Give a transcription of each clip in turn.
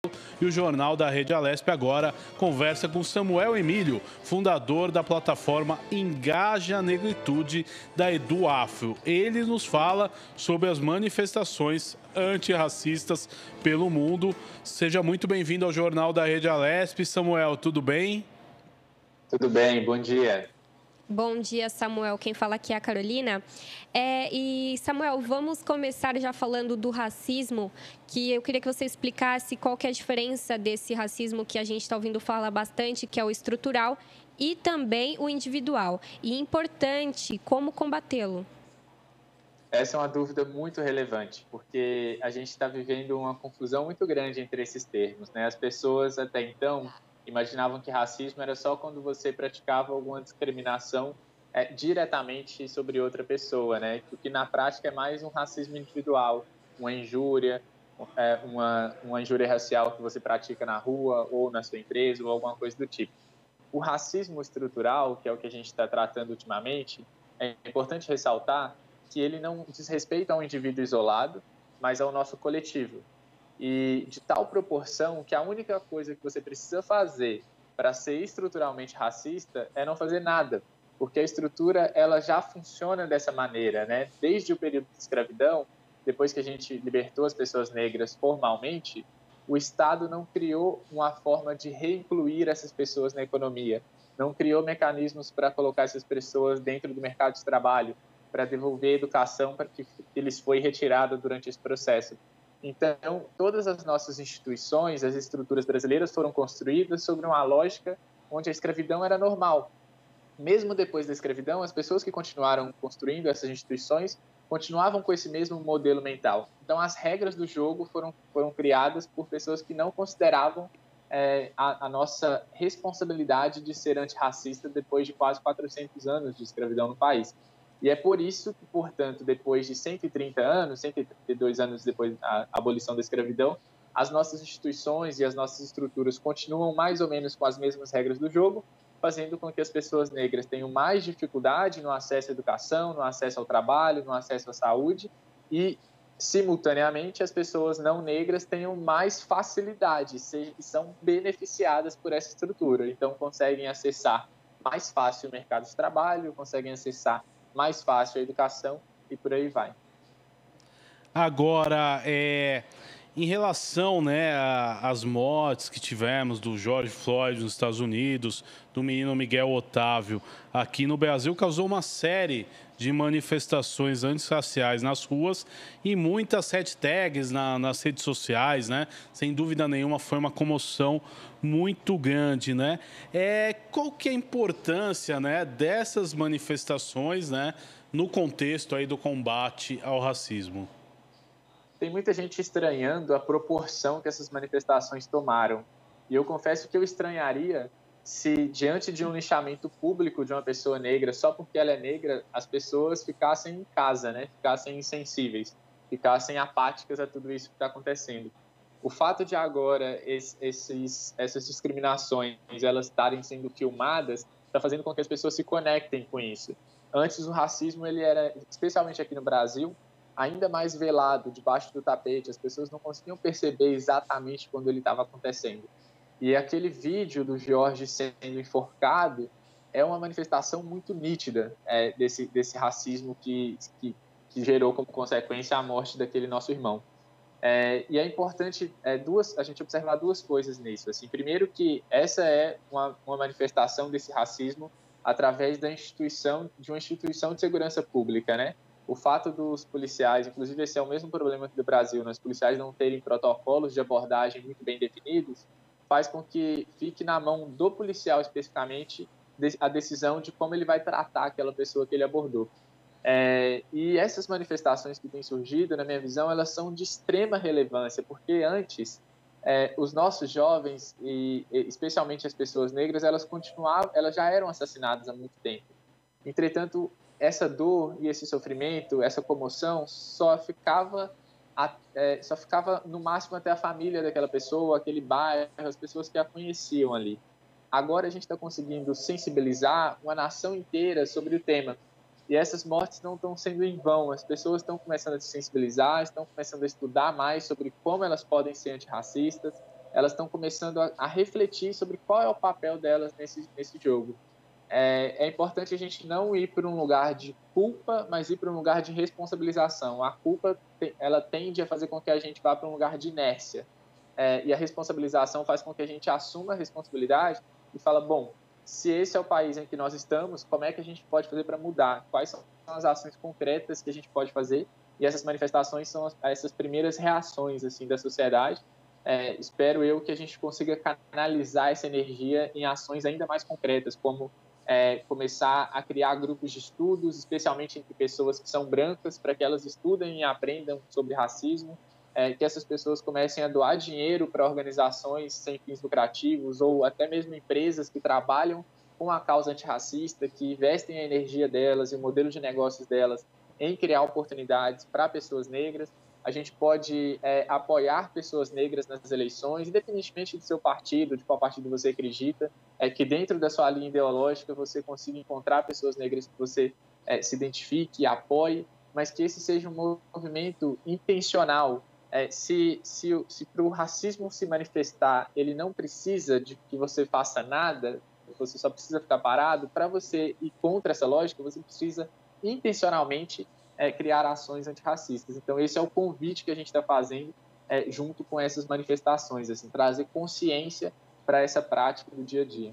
E o Jornal da Rede Alesp agora conversa com Samuel Emílio, fundador da plataforma Engaja a Negritude da EduAfro. Ele nos fala sobre as manifestações antirracistas pelo mundo. Seja muito bem-vindo ao Jornal da Rede Alesp. Samuel, tudo bem? Tudo bem, bom dia. Bom dia, Samuel. Quem fala aqui é a Carolina. Samuel, vamos começar já falando do racismo, que eu queria que você explicasse qual que é a diferença desse racismo que a gente está ouvindo falar bastante, que é o estrutural, e também o individual. E importante, como combatê-lo? Essa é uma dúvida muito relevante, porque a gente está vivendo uma confusão muito grande entre esses termos, né? As pessoas até então imaginavam que racismo era só quando você praticava alguma discriminação diretamente sobre outra pessoa, né? O que na prática é mais um racismo individual, uma injúria, uma injúria racial que você pratica na rua ou na sua empresa ou alguma coisa do tipo. O racismo estrutural, que é o que a gente está tratando ultimamente, é importante ressaltar que ele não diz respeito a um indivíduo isolado, mas ao nosso coletivo. E de tal proporção que a única coisa que você precisa fazer para ser estruturalmente racista é não fazer nada, porque a estrutura ela já funciona dessa maneira, né? Desde o período de escravidão, depois que a gente libertou as pessoas negras formalmente, o Estado não criou uma forma de reincluir essas pessoas na economia, não criou mecanismos para colocar essas pessoas dentro do mercado de trabalho, para devolver a educação para que lhes foi retirada durante esse processo. Então, todas as nossas instituições, as estruturas brasileiras foram construídas sobre uma lógica onde a escravidão era normal. Mesmo depois da escravidão, as pessoas que continuaram construindo essas instituições continuavam com esse mesmo modelo mental. Então, as regras do jogo foram criadas por pessoas que não consideravam a nossa responsabilidade de ser antirracista depois de quase 400 anos de escravidão no país. E é por isso que, portanto, depois de 130 anos, 132 anos depois da abolição da escravidão, as nossas instituições e as nossas estruturas continuam mais ou menos com as mesmas regras do jogo, fazendo com que as pessoas negras tenham mais dificuldade no acesso à educação, no acesso ao trabalho, no acesso à saúde e, simultaneamente, as pessoas não negras tenham mais facilidade e são beneficiadas por essa estrutura. Então, conseguem acessar mais fácil o mercado de trabalho, conseguem acessar mais fácil a educação e por aí vai. Agora, em relação, né, às mortes que tivemos do George Floyd nos Estados Unidos, do menino Miguel Otávio aqui no Brasil, causou uma série de manifestações antirraciais nas ruas e muitas hashtags nas redes sociais, né? Sem dúvida nenhuma, foi uma comoção muito grande, né? Qual que é a importância, né, dessas manifestações, né, no contexto aí do combate ao racismo? Tem muita gente estranhando a proporção que essas manifestações tomaram. E eu confesso que eu estranharia se, diante de um linchamento público de uma pessoa negra, só porque ela é negra, as pessoas ficassem em casa, né? Ficassem insensíveis, ficassem apáticas a tudo isso que está acontecendo. O fato de agora essas discriminações elas estarem sendo filmadas está fazendo com que as pessoas se conectem com isso. Antes, o racismo ele era, especialmente aqui no Brasil, ainda mais velado, debaixo do tapete. As pessoas não conseguiam perceber exatamente quando ele estava acontecendo. E aquele vídeo do George sendo enforcado é uma manifestação muito nítida desse racismo que gerou como consequência a morte daquele nosso irmão. E é importante a gente observar duas coisas nisso. Assim, primeiro que essa é uma manifestação desse racismo através de uma instituição de segurança pública, né? O fato dos policiais, inclusive esse é o mesmo problema aqui do Brasil, né? Os policiais não terem protocolos de abordagem muito bem definidos, faz com que fique na mão do policial especificamente a decisão de como ele vai tratar aquela pessoa que ele abordou. E essas manifestações que têm surgido, na minha visão, elas são de extrema relevância, porque antes os nossos jovens, e especialmente as pessoas negras, elas já eram assassinadas há muito tempo. Entretanto, essa dor e esse sofrimento, essa comoção, só ficava no máximo até a família daquela pessoa, aquele bairro, as pessoas que a conheciam ali. Agora a gente está conseguindo sensibilizar uma nação inteira sobre o tema. E essas mortes não estão sendo em vão. As pessoas estão começando a se sensibilizar, estão começando a estudar mais sobre como elas podem ser antirracistas, elas estão começando a refletir sobre qual é o papel delas nesse jogo. É importante a gente não ir para um lugar de culpa, mas ir para um lugar de responsabilização. A culpa, ela tende a fazer com que a gente vá para um lugar de inércia. E a responsabilização faz com que a gente assuma a responsabilidade e fala, bom, se esse é o país em que nós estamos, como é que a gente pode fazer para mudar? Quais são as ações concretas que a gente pode fazer? E essas manifestações são essas primeiras reações assim da sociedade. Espero eu que a gente consiga canalizar essa energia em ações ainda mais concretas, como começar a criar grupos de estudos, especialmente entre pessoas que são brancas, para que elas estudem e aprendam sobre racismo, que essas pessoas comecem a doar dinheiro para organizações sem fins lucrativos ou até mesmo empresas que trabalham com a causa antirracista, que investem a energia delas e o modelo de negócios delas em criar oportunidades para pessoas negras. A gente pode apoiar pessoas negras nas eleições, independentemente do seu partido, de qual partido você acredita, que dentro da sua linha ideológica você consiga encontrar pessoas negras que você se identifique e apoie, mas que esse seja um movimento intencional. Se para o racismo se manifestar, ele não precisa de que você faça nada, você só precisa ficar parado. Para você ir contra essa lógica, você precisa intencionalmente criar ações antirracistas. Então, esse é o convite que a gente está fazendo junto com essas manifestações, assim, trazer consciência para essa prática do dia a dia.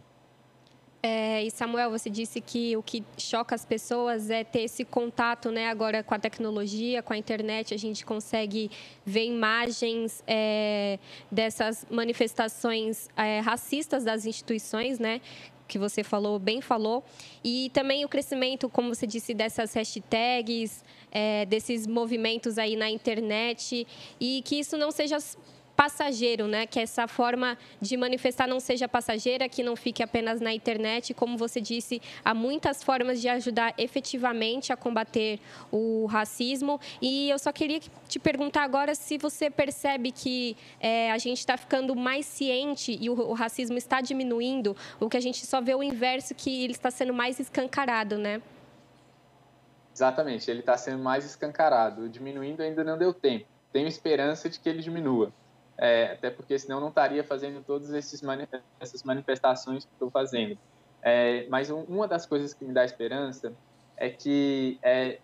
E Samuel, você disse que o que choca as pessoas é ter esse contato, né? Agora com a tecnologia, com a internet, a gente consegue ver imagens dessas manifestações racistas das instituições, né? Que você bem falou, e também o crescimento, como você disse, dessas hashtags, desses movimentos aí na internet, e que isso não seja passageiro, né? Que essa forma de manifestar não seja passageira, que não fique apenas na internet. Como você disse, há muitas formas de ajudar efetivamente a combater o racismo. E eu só queria te perguntar agora se você percebe que a gente está ficando mais ciente e o racismo está diminuindo, ou que a gente só vê o inverso, que ele está sendo mais escancarado, né? Exatamente, ele está sendo mais escancarado. Diminuindo ainda não deu tempo. Tenho esperança de que ele diminua. Até porque senão não estaria fazendo todas essas manifestações que estou fazendo. Mas uma das coisas que me dá esperança é que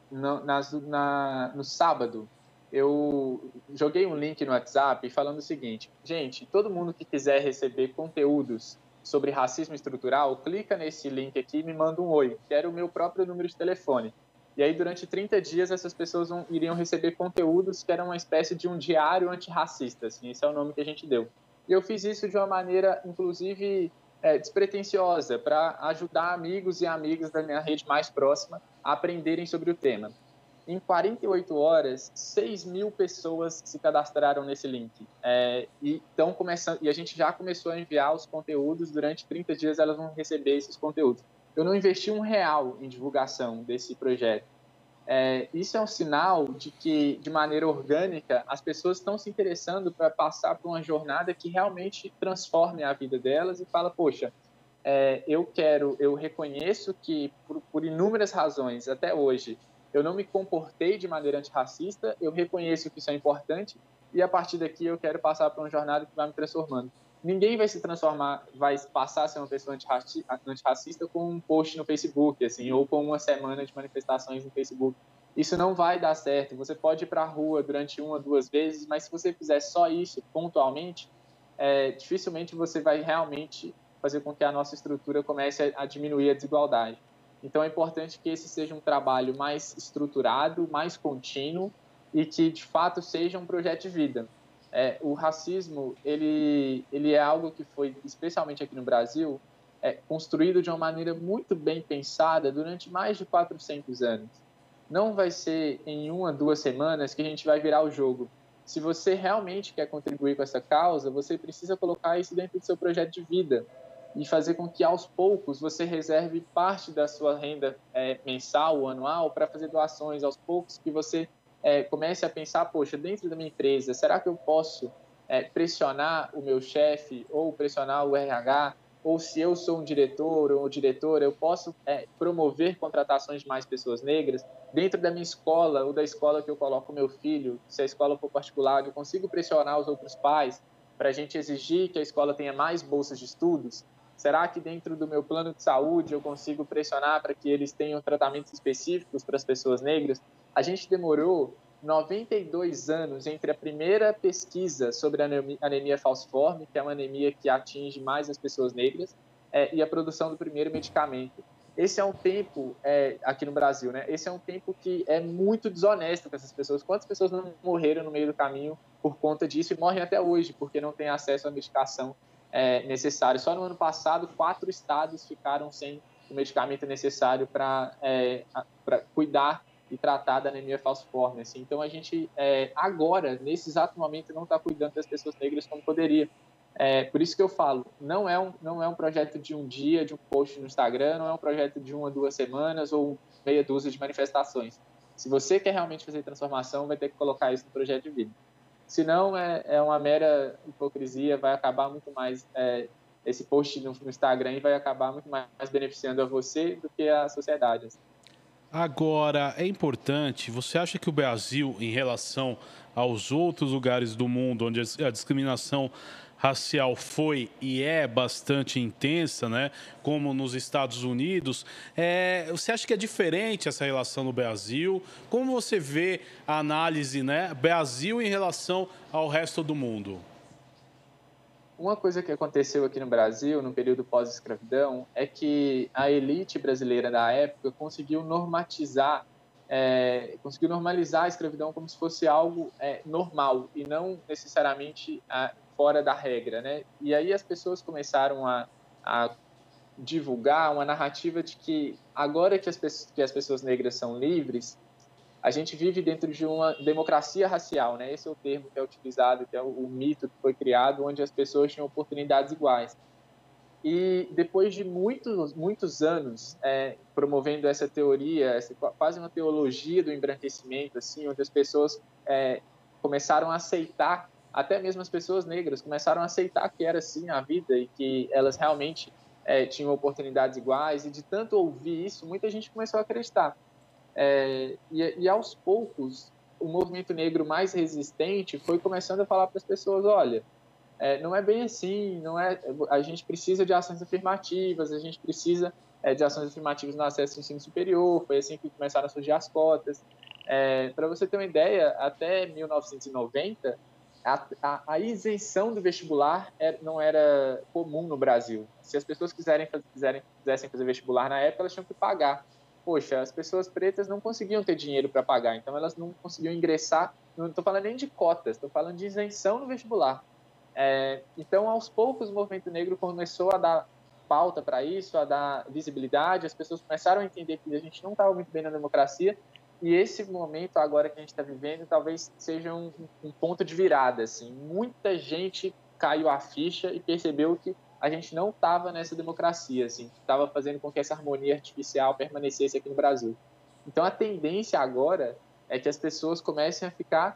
no sábado eu joguei um link no WhatsApp falando o seguinte: gente, todo mundo que quiser receber conteúdos sobre racismo estrutural, clica nesse link aqui e me manda um oi, que era o meu próprio número de telefone. E aí, durante 30 dias, essas pessoas iriam receber conteúdos que eram uma espécie de um diário antirracista, assim, esse é o nome que a gente deu. E eu fiz isso de uma maneira, inclusive, despretensiosa, para ajudar amigos e amigas da minha rede mais próxima a aprenderem sobre o tema. Em 48 horas, 6.000 pessoas se cadastraram nesse link. E a gente já começou a enviar os conteúdos. Durante 30 dias, elas vão receber esses conteúdos. Eu não investi R$1 em divulgação desse projeto. Isso é um sinal de que, de maneira orgânica, as pessoas estão se interessando para passar por uma jornada que realmente transforme a vida delas e fala, poxa, eu reconheço que, por inúmeras razões, até hoje, eu não me comportei de maneira antirracista, eu reconheço que isso é importante e, a partir daqui, eu quero passar por uma jornada que vai me transformando. Ninguém vai se transformar, vai passar a ser uma pessoa antirracista com um post no Facebook, assim, ou com uma semana de manifestações no Facebook. Isso não vai dar certo. Você pode ir para a rua durante 1 ou 2 vezes, mas se você fizer só isso pontualmente, dificilmente você vai realmente fazer com que a nossa estrutura comece a diminuir a desigualdade. Então, é importante que esse seja um trabalho mais estruturado, mais contínuo e que, de fato, seja um projeto de vida. O racismo, ele é algo que foi, especialmente aqui no Brasil, construído de uma maneira muito bem pensada durante mais de 400 anos. Não vai ser em 1 ou 2 semanas que a gente vai virar o jogo. Se você realmente quer contribuir com essa causa, você precisa colocar isso dentro do seu projeto de vida e fazer com que, aos poucos, você reserve parte da sua renda mensal ou anual para fazer doações, aos poucos que você comece a pensar, poxa, dentro da minha empresa, será que eu posso pressionar o meu chefe ou pressionar o RH? Ou se eu sou um diretor ou diretora, eu posso promover contratações de mais pessoas negras? Dentro da minha escola ou da escola que eu coloco o meu filho, se a escola for particular, eu consigo pressionar os outros pais para a gente exigir que a escola tenha mais bolsas de estudos? Será que dentro do meu plano de saúde eu consigo pressionar para que eles tenham tratamentos específicos para as pessoas negras? A gente demorou 92 anos entre a primeira pesquisa sobre a anemia falciforme, que é uma anemia que atinge mais as pessoas negras, e a produção do primeiro medicamento. Esse é um tempo, aqui no Brasil, né? Esse é um tempo que é muito desonesto com essas pessoas. Quantas pessoas não morreram no meio do caminho por conta disso e morrem até hoje, porque não têm acesso à medicação necessária? Só no ano passado, 4 estados ficaram sem o medicamento necessário para cuidar e tratar da anemia falciforme. Assim. Então, a gente, agora, nesse exato momento, não está cuidando das pessoas negras como poderia. Por isso que eu falo, não é um projeto de um dia, de um post no Instagram, não é um projeto de 1 a 2 semanas ou meia dúzia de manifestações. Se você quer realmente fazer transformação, vai ter que colocar isso no projeto de vida. Senão, é uma mera hipocrisia, vai acabar muito mais esse post no Instagram e vai acabar muito mais beneficiando a você do que a sociedade. Assim. Agora, é importante, você acha que o Brasil, em relação aos outros lugares do mundo onde a discriminação racial foi e é bastante intensa, né, como nos Estados Unidos, você acha que é diferente essa relação no Brasil? Como você vê a análise, né, Brasil em relação ao resto do mundo? Uma coisa que aconteceu aqui no Brasil, no período pós-escravidão, é que a elite brasileira da época conseguiu normalizar a escravidão como se fosse algo normal e não necessariamente fora da regra, né? E aí as pessoas começaram a divulgar uma narrativa de que agora que as pessoas negras são livres, a gente vive dentro de uma democracia racial, né? Esse é o termo que é utilizado, que é o mito que foi criado, onde as pessoas tinham oportunidades iguais. E depois de muitos anos promovendo essa teoria, quase uma teologia do embranquecimento, assim, onde as pessoas começaram a aceitar, até mesmo as pessoas negras começaram a aceitar que era assim a vida e que elas realmente tinham oportunidades iguais. E de tanto ouvir isso, muita gente começou a acreditar. E aos poucos, o movimento negro mais resistente foi começando a falar para as pessoas, olha, não é bem assim, não é, a gente precisa de ações afirmativas, a gente precisa de ações afirmativas no acesso ao ensino superior, foi assim que começaram a surgir as cotas. Para você ter uma ideia, até 1990, a isenção do vestibular não era comum no Brasil. Se as pessoas quisessem fazer vestibular na época, elas tinham que pagar. Poxa, as pessoas pretas não conseguiam ter dinheiro para pagar, então elas não conseguiam ingressar. Não estou falando nem de cotas, estou falando de isenção no vestibular. Então, aos poucos, o movimento negro começou a dar pauta para isso, a dar visibilidade, as pessoas começaram a entender que a gente não estava muito bem na democracia, e esse momento agora que a gente está vivendo talvez seja um ponto de virada. Assim. Muita gente caiu a ficha e percebeu que a gente não estava nessa democracia, assim, que estava fazendo com que essa harmonia artificial permanecesse aqui no Brasil. Então, a tendência agora é que as pessoas comecem a ficar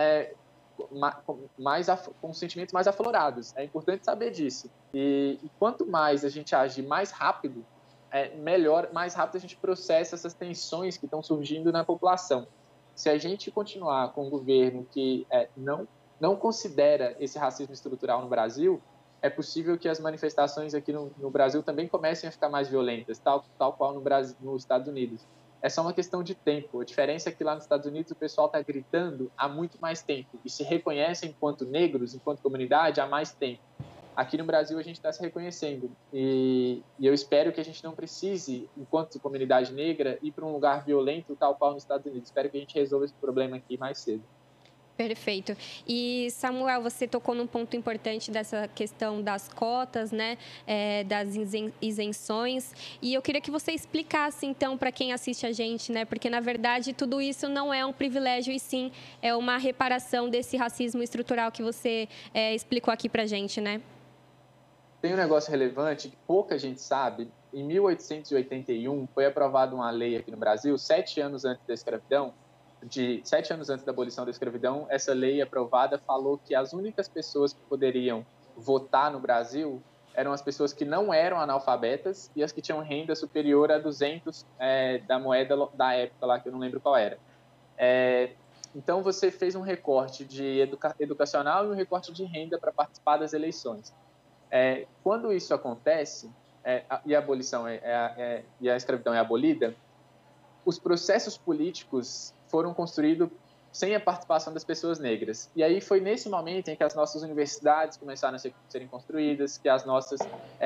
com sentimentos mais aflorados. É importante saber disso. E quanto mais a gente agir mais rápido, melhor, mais rápido a gente processa essas tensões que estão surgindo na população. Se a gente continuar com um governo que não considera esse racismo estrutural no Brasil, é possível que as manifestações aqui no Brasil também comecem a ficar mais violentas, tal qual nos Estados Unidos. É só uma questão de tempo. A diferença é que lá nos Estados Unidos o pessoal está gritando há muito mais tempo e se reconhece enquanto negros, enquanto comunidade, há mais tempo. Aqui no Brasil a gente está se reconhecendo e eu espero que a gente não precise, enquanto comunidade negra, ir para um lugar violento tal qual nos Estados Unidos. Espero que a gente resolva esse problema aqui mais cedo. Perfeito. E, Samuel, você tocou num ponto importante dessa questão das cotas, né, das isenções. E eu queria que você explicasse, então, para quem assiste a gente, né, porque, na verdade, tudo isso não é um privilégio e, sim, é uma reparação desse racismo estrutural que você explicou aqui para a gente, né? Tem um negócio relevante que pouca gente sabe. Em 1881, foi aprovada uma lei aqui no Brasil, 7 anos antes da escravidão, 7 anos antes da abolição da escravidão, essa lei aprovada falou que as únicas pessoas que poderiam votar no Brasil eram as pessoas que não eram analfabetas e as que tinham renda superior a 200 da moeda da época lá, que eu não lembro qual era. Então, você fez um recorte de educacional e um recorte de renda para participar das eleições. Quando isso acontece, e a abolição e a escravidão é abolida, os processos políticos foram construídos sem a participação das pessoas negras. E aí foi nesse momento em que as nossas universidades começaram a serem construídas, que as nossas,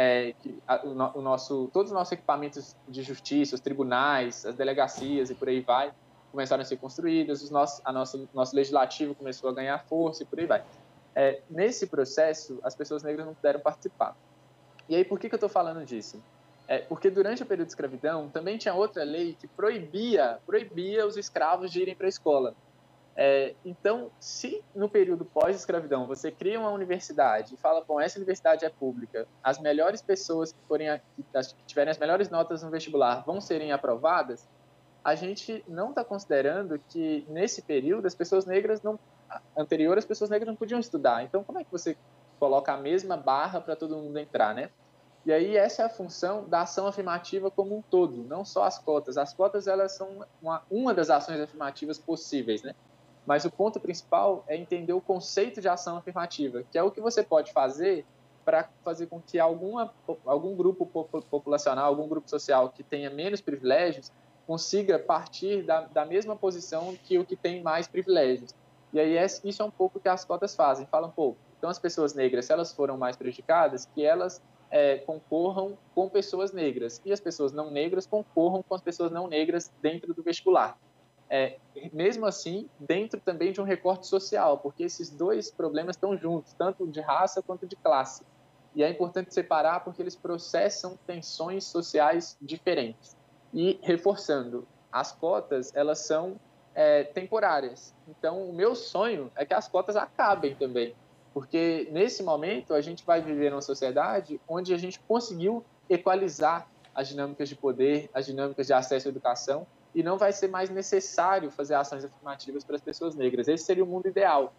todos os nossos equipamentos de justiça, os tribunais, as delegacias e por aí vai, começaram a ser construídas, nosso legislativo começou a ganhar força e por aí vai. Nesse processo, as pessoas negras não puderam participar. E aí, por que eu estou falando disso? Porque durante o período de escravidão, também tinha outra lei que proibia os escravos de irem para a escola. Então, se no período pós-escravidão você cria uma universidade e fala, bom, essa universidade é pública, as melhores pessoas que tiverem as melhores notas no vestibular vão serem aprovadas, a gente não está considerando que nesse período as pessoas negras não podiam estudar. Então, como é que você coloca a mesma barra para todo mundo entrar, né? E aí essa é a função da ação afirmativa como um todo, não só as cotas. As cotas, elas são uma das ações afirmativas possíveis, né? Mas o ponto principal é entender o conceito de ação afirmativa, que é o que você pode fazer para fazer com que algum grupo populacional, algum grupo social que tenha menos privilégios, consiga partir da mesma posição que o que tem mais privilégios. E aí isso é um pouco o que as cotas fazem. Falam, então as pessoas negras, se elas foram mais prejudicadas, que elas concorram com pessoas negras. E as pessoas não negras concorram com as pessoas não negras dentro do vestibular. Mesmo assim, dentro também de um recorte social, porque esses dois problemas estão juntos, tanto de raça quanto de classe. E é importante separar porque eles processam tensões sociais diferentes. E, reforçando, as cotas, elas são temporárias. Então, o meu sonho é que as cotas acabem também, porque nesse momento a gente vai viver numa sociedade onde a gente conseguiu equalizar as dinâmicas de poder, as dinâmicas de acesso à educação, e não vai ser mais necessário fazer ações afirmativas para as pessoas negras. Esse seria o mundo ideal.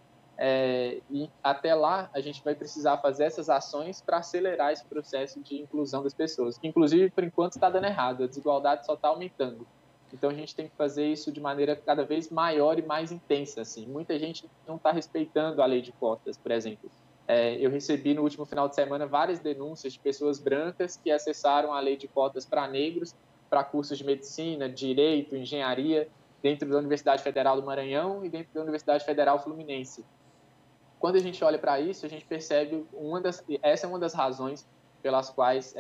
E até lá, a gente vai precisar fazer essas ações para acelerar esse processo de inclusão das pessoas, que, inclusive, por enquanto, está dando errado. A desigualdade só está aumentando. Então, a gente tem que fazer isso de maneira cada vez maior e mais intensa. Assim. Muita gente não está respeitando a lei de cotas, por exemplo. Eu recebi, no último final de semana, várias denúncias de pessoas brancas que acessaram a lei de cotas para negros, para cursos de medicina, direito, engenharia, dentro da Universidade Federal do Maranhão e dentro da Universidade Federal Fluminense. Quando a gente olha para isso, a gente percebe essa é uma das razões pelas quais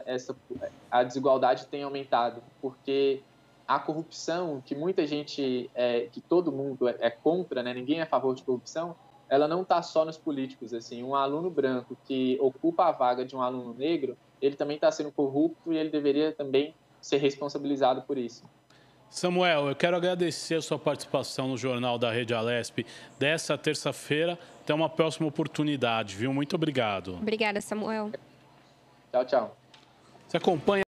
a desigualdade tem aumentado, porque a corrupção, que muita gente, que todo mundo é contra, né? Ninguém é a favor de corrupção, ela não está só nos políticos. Assim, um aluno branco que ocupa a vaga de um aluno negro, ele também está sendo corrupto e ele deveria também ser responsabilizado por isso. Samuel, eu quero agradecer a sua participação no Jornal da Rede Alesp dessa terça-feira. Até uma próxima oportunidade, viu? Muito obrigado. Obrigada, Samuel. Tchau, tchau. Você acompanha